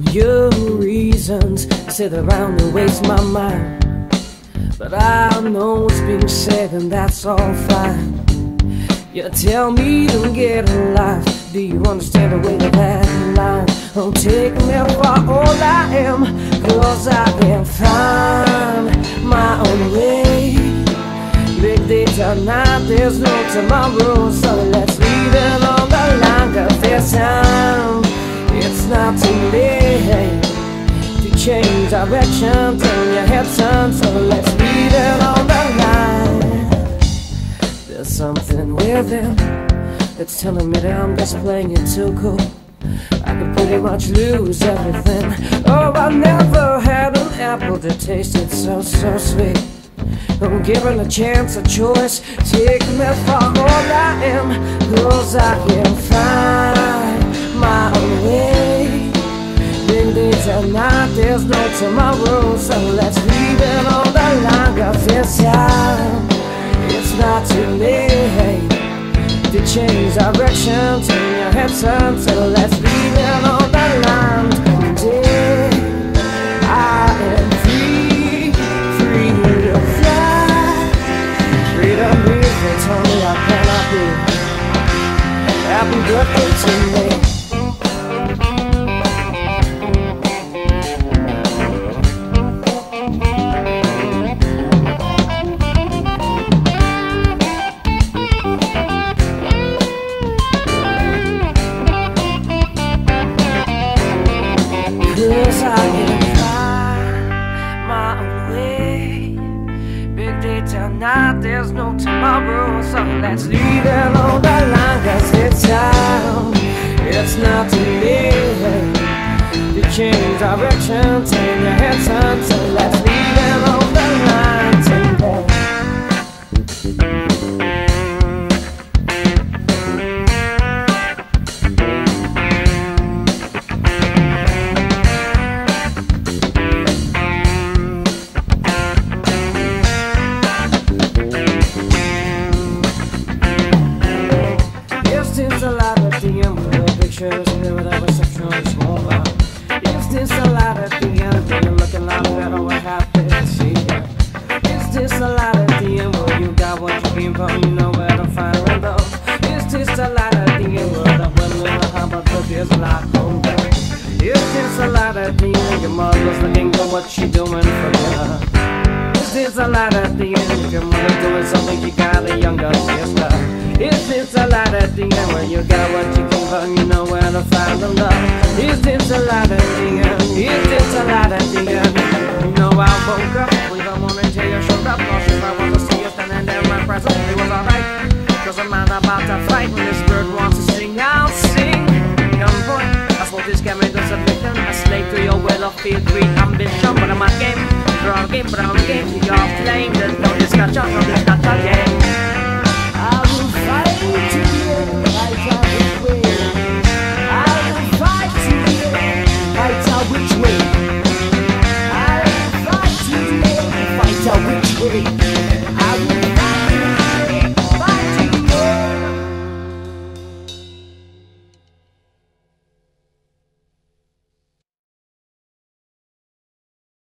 Your reasons sit around and waste my mind, but I know what's being said and that's all fine. You tell me to get alive. Do you understand the way that that line? Don't take me for all I am, 'cause I can find my own way. Big data night, there's no tomorrow, so let's leave it on the line, 'cause this time it's not too late to change direction, turn your head turn, so let's leave it on the line. There's something within that's telling me that I'm just playing it too cool. I could pretty much lose everything. Oh, I never had an apple that tasted so sweet. I'm given a chance, a choice. Take me for all I am, 'cause I can find my own way. Big days and night, there's no tomorrow, so let's leave it on the line, 'cause this time it's not too late to change direction, turn your head turn, so let's leave it on the line. Today I am free, free to fly. Freedom is the only I cannot be. Happy birthday to me. 'Cause I can find my own way. Big day tonight, there's no tomorrow, so let's leave it on the line, 'cause it's time, it's not too late to change direction, turn your head turn, so let's leave it on the line today. Is this a lot at the end with the pictures and then whatever reception is over? Is this a lot at the end when you're looking like better what happens here? Is this a lot at the end where you got what you came from, you know where to find it though? Is this a lot at the end where the women are hot but there's a lot older? Is this a lot at the end your mother's looking for what she doing for you? Is this a lot at the end your mother's doing something you got a younger sister? Is this a lot at the end when you got what you came from, you know where to find the love? Is this a lot at the end? Is this a lot at the end? You know I woke up with the morning till you showed up. Not sure if I want to see you standing there in my presence. It was alright, 'cause I'm not about to fight. When this bird wants to sing, I'll sing. Young boy, I suppose this game is a victim. A slave to your will of fear, greed, ambition. But I'm a game, draw a game, but I'm a game to your flame. There's no discussion, no discussion, yeah. I will fight to the end, fight out which way. I will fight to the end, fight out which way. I will fight to the end, fight out which way.